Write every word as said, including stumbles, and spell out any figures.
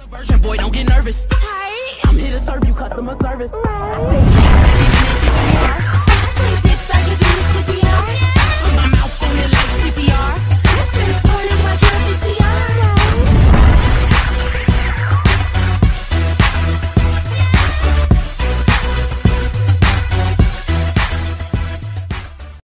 Version boy, don't get nervous. I'm here to serve you customer service.